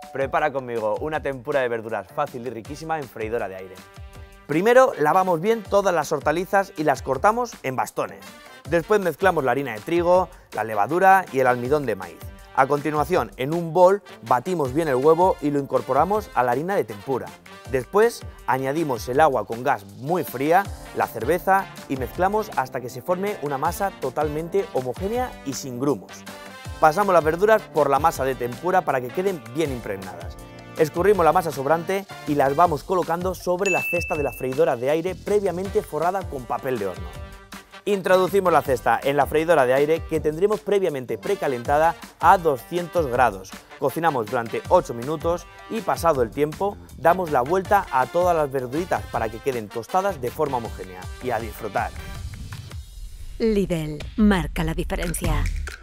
Prepara conmigo una tempura de verduras fácil y riquísima en freidora de aire. Primero lavamos bien todas las hortalizas y las cortamos en bastones. Después mezclamos la harina de trigo, la levadura y el almidón de maíz. A continuación, en un bol batimos bien el huevo y lo incorporamos a la harina de tempura. Después añadimos el agua con gas muy fría, la cerveza y mezclamos hasta que se forme una masa totalmente homogénea y sin grumos. Pasamos las verduras por la masa de tempura para que queden bien impregnadas. Escurrimos la masa sobrante y las vamos colocando sobre la cesta de la freidora de aire previamente forrada con papel de horno. Introducimos la cesta en la freidora de aire que tendremos previamente precalentada a 200 grados. Cocinamos durante 8 minutos y pasado el tiempo damos la vuelta a todas las verduritas para que queden tostadas de forma homogénea y a disfrutar. Lidl marca la diferencia.